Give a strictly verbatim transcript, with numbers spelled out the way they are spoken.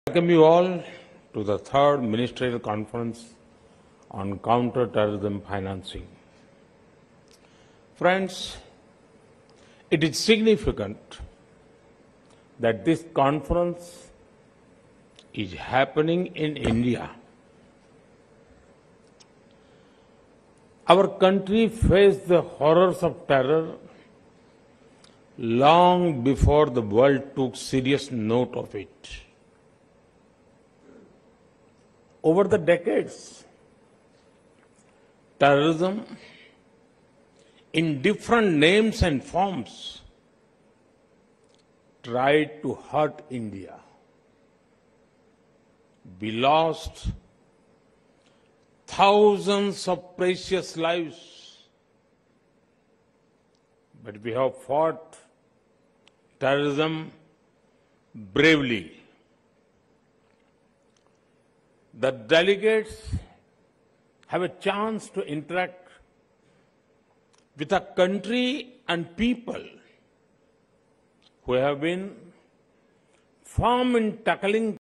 Welcome you all to the third ministerial conference on counter-terrorism financing. Friends, it is significant that this conference is happening in India. Our country faced the horrors of terror long before the world took serious note of it. Over the decades, terrorism in different names and forms tried to hurt India. We lost thousands of precious lives, but we have fought terrorism bravely. The delegates have a chance to interact with a country and people who have been firm in tackling